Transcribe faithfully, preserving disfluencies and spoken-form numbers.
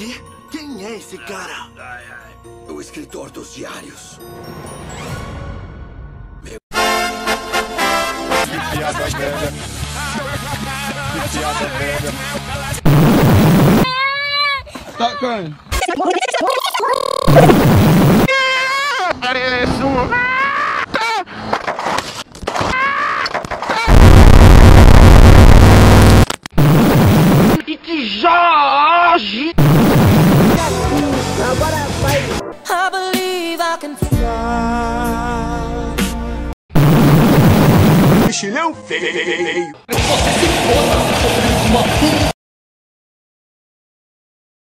quê? Quem é esse cara? O escritor dos diários. Meu... Que piada velha. Que piada velha. Tá, cara. Pareço um... Jorge! Agora vai! I believe I can fly. Mexilhão feio! Você se foda, seu filho de uma puta!